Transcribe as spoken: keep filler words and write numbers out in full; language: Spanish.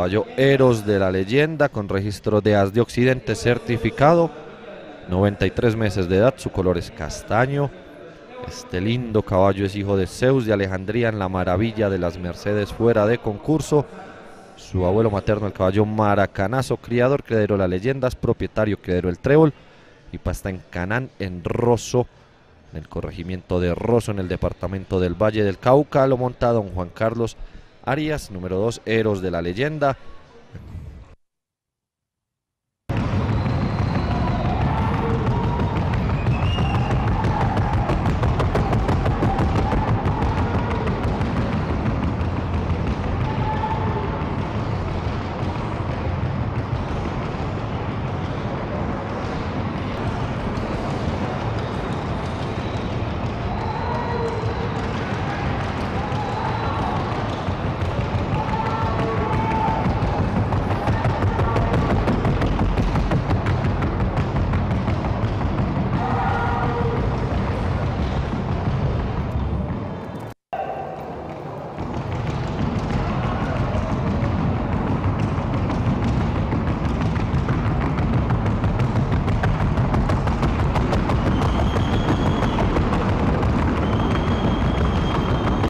caballo Eros de la Leyenda, con registro de As de Occidente certificado, noventa y tres meses de edad, su color es castaño. Este lindo caballo es hijo de Zeus de Alejandría en la maravilla de las Mercedes fuera de concurso. Su abuelo materno, el caballo Maracanazo, criador, criadero La Leyendas, propietario, criadero El Trébol, y pasta en Canán, en Rosso, en el corregimiento de Rosso, en el departamento del Valle del Cauca. Lo monta don Juan Carlos Arias, número dos, Eros de la Leyenda.